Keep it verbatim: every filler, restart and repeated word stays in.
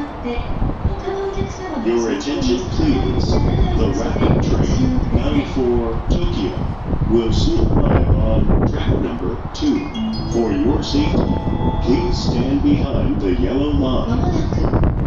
Your attention please. The rapid train bound for Tokyo will soon arrive on track number two. For your safety, please stand behind the yellow まも line. なく